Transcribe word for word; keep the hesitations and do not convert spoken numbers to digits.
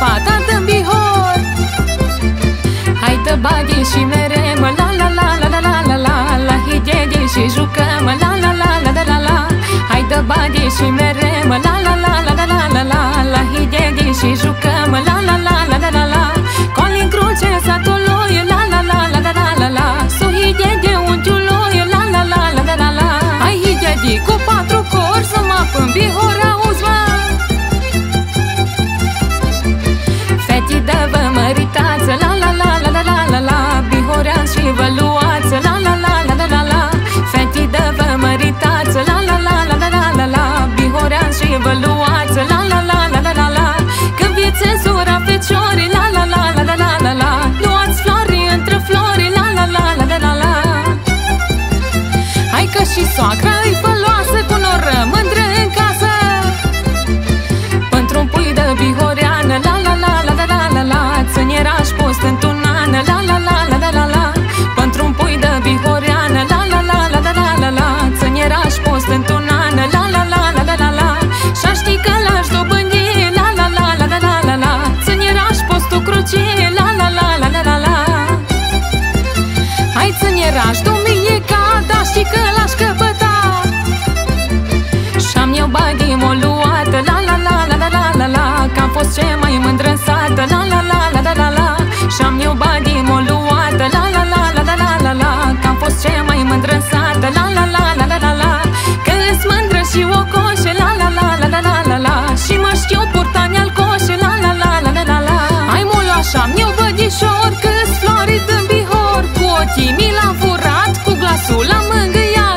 fata din Bihor. Hai dă bagi și merem, la la la la la la la la la higedi și jucăm, la la la la la la la. Hai dă bagi și merem, la la la la la la la la la higedi și jucăm, la la la la la la la. Colin cruce satului, la la la la la la la la. Su higedi unchiului, la la la la la la la. Hai higedi cu patru cori să mă până Bihor, auzi mă. Fetii de vă măritați, la la la la la la la la. Bihorean și vă luați, la la la la la la la. Fetii de vă măritați, la la la la la la la la. Bihorean și vă luați, la la la la la la la. Când vieți cenzura feciorii, la la la la la la la la. Luați flori între flori, la la la la la la la. Hai că și soacra îi fă